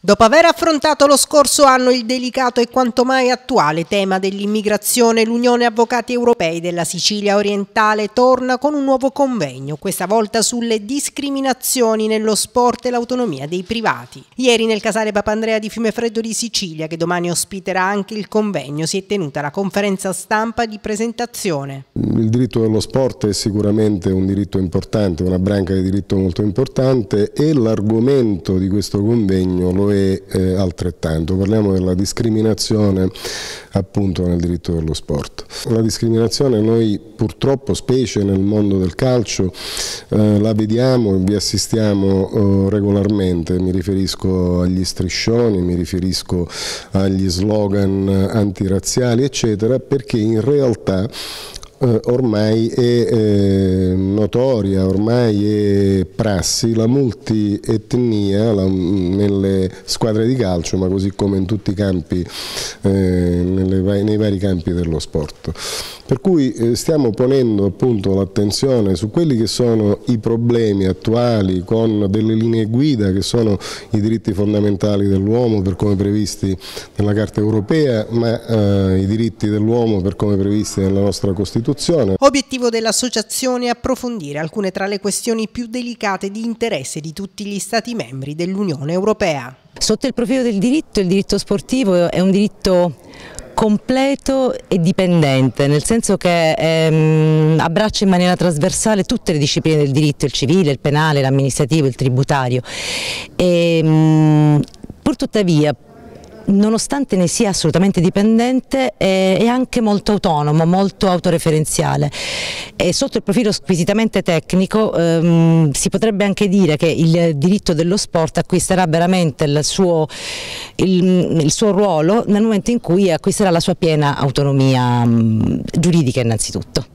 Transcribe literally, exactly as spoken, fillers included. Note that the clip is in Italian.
Dopo aver affrontato lo scorso anno il delicato e quanto mai attuale tema dell'immigrazione, l'Unione Avvocati Europei della Sicilia Orientale torna con un nuovo convegno, questa volta sulle discriminazioni nello sport e l'autonomia dei privati. Ieri nel Casale Papandrea di Fiumefreddo di Sicilia, che domani ospiterà anche il convegno, si è tenuta la conferenza stampa di presentazione. Il diritto dello sport è sicuramente un diritto importante, una branca di diritto molto importante, e l'argomento di questo convegno lo è Eh, altrettanto. Parliamo della discriminazione appunto nel diritto dello sport. La discriminazione noi purtroppo, specie nel mondo del calcio, eh, la vediamo e vi assistiamo eh, regolarmente. Mi riferisco agli striscioni, mi riferisco agli slogan antirazziali eccetera, perché in realtà Eh, ormai è eh, notoria, ormai è prassi la multietnia la, nelle squadre di calcio, ma così come in tutti i campi, eh, nelle, nei vari campi dello sport. Per cui eh, stiamo ponendo appunto l'attenzione su quelli che sono i problemi attuali, con delle linee guida che sono i diritti fondamentali dell'uomo per come previsti nella Carta Europea, ma eh, i diritti dell'uomo per come previsti nella nostra Costituzione. Obiettivo dell'associazione è approfondire alcune tra le questioni più delicate di interesse di tutti gli Stati membri dell'Unione Europea. Sotto il profilo del diritto, il diritto sportivo è un diritto completo e dipendente, nel senso che ehm, abbraccia in maniera trasversale tutte le discipline del diritto, il civile, il penale, l'amministrativo, il tributario. E, mh, pur tuttavia, nonostante ne sia assolutamente dipendente, è anche molto autonomo, molto autoreferenziale. E sotto il profilo squisitamente tecnico ehm, si potrebbe anche dire che il diritto dello sport acquisterà veramente il suo, il, il suo ruolo nel momento in cui acquisterà la sua piena autonomia mh, giuridica innanzitutto.